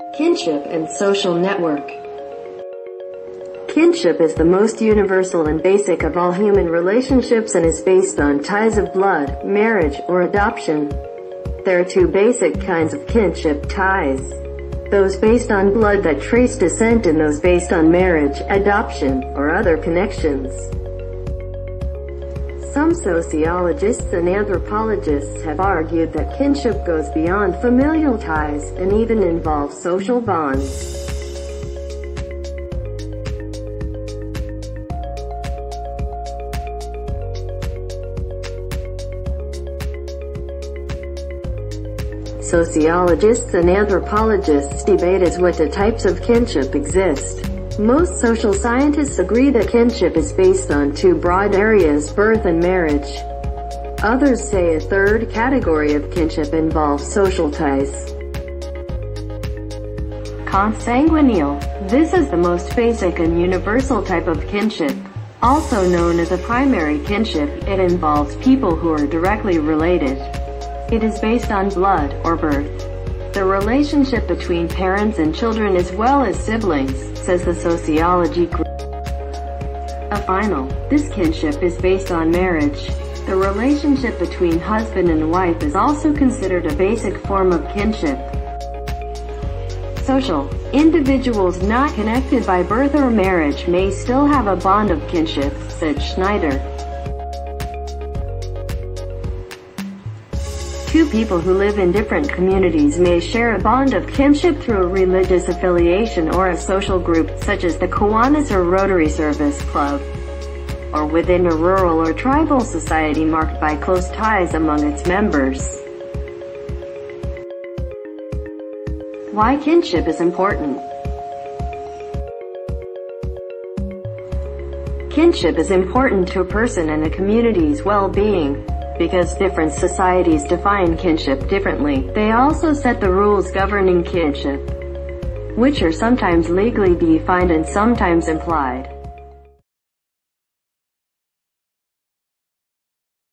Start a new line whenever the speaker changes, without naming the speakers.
Kinship and social network. Kinship is the most universal and basic of all human relationships and is based on ties of blood, marriage, or adoption. There are two basic kinds of kinship ties. Those based on blood that trace descent and those based on marriage, adoption, or other connections. Some sociologists and anthropologists have argued that kinship goes beyond familial ties and even involves social bonds. Sociologists and anthropologists debate as what the types of kinship exist. Most social scientists agree that kinship is based on two broad areas, birth and marriage. Others say a third category of kinship involves social ties. Consanguineal. This is the most basic and universal type of kinship. Also known as a primary kinship, it involves people who are directly related. It is based on blood, or birth. The relationship between parents and children as well as siblings, says the sociology group. This kinship is based on marriage. The relationship between husband and wife is also considered a basic form of kinship. Social. Individuals not connected by birth or marriage may still have a bond of kinship, said Schneider. Two people who live in different communities may share a bond of kinship through a religious affiliation or a social group, such as the Kiwanis or Rotary Service Club, or within a rural or tribal society marked by close ties among its members. Why kinship is important. Kinship is important to a person and a community's well-being. Because different societies define kinship differently, they also set the rules governing kinship, which are sometimes legally defined and sometimes implied.